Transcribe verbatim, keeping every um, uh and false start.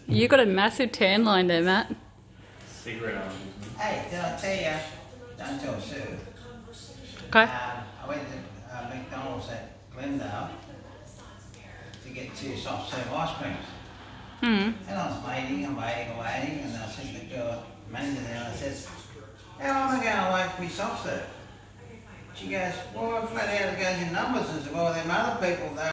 You got a massive tan line there, Matt. Cigarette on. Hey, did I tell you? Don't tell Sue. Okay. Um, I went to uh, McDonald's at Glendale to get two soft serve ice creams. Hmm. And I was waiting and waiting and waiting, and I said to the girl manager there, and I said, "How long am I going to wait for me soft serve?" She goes, "Well, I flat out it goes in numbers." I said, "Well, them other people, they